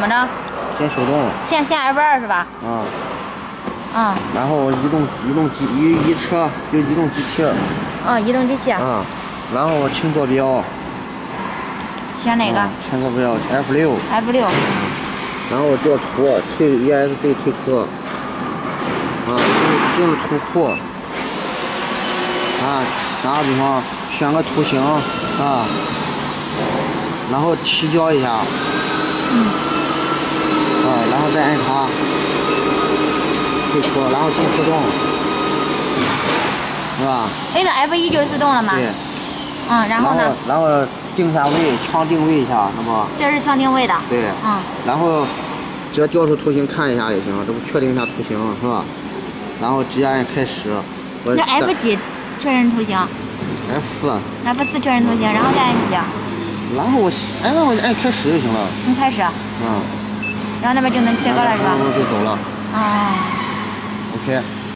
么着？ 先手动。 先F2是吧？ 啊。 嗯， 然后移动车就移动机器。 移动机器。 嗯，然后轻坐标。 选哪个？ 轻坐标 F6。 F6。 然后调图，退 ESC 退出。啊，进入图库。啊，打个比方，选个图形啊，然后提交一下。然后再按它。 退出，然后进自动，是吧？ 那个 F1就是自动了吗？ 对。 然后呢？ 然后定下位，强定位一下，那么。这是强定位的。 对。然后只要调出图形看一下就行，这不确定一下图形是吧？然后直接按开始。 那 F 几确认图形 ？F4。 F4确认图形，然后再按几？ 然后我按开始就行了。 开始。然后那边就能切割了是吧？ 就走了。 哦。 OK。